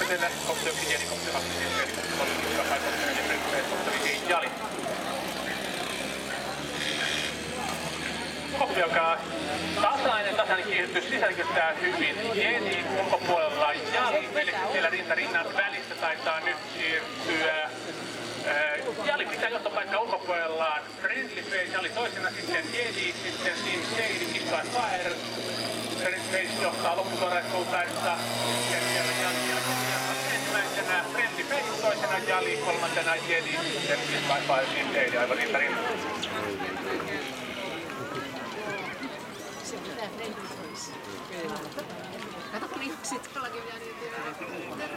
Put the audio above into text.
ykköselle, kopteri Jedi, kopteri Hakkinen, kopteri Jali. Koppi, joka tasainen kiihdytys sisälkyttää hyvin. Jedi ulkopuolella Jali, siellä rinnan välissä taitaa nyt siirtyä. Jali pitää johtopaikkaa ulkopuolellaan. Friendly Face, Jali toisena, sitten Jedi, sitten Team Shady, Kikka Fire. Friendly Face johtaa loppusuoraisuuttaessa. Sitten siellä Jali ensimmäisenä, Friendly Face toisena, Jali kolmantena, Jedi, sitten Kikka Fire, Team Shady aivan rinnan. Se pitää Friendly Face. Kato kun ihmiset jollakin vielä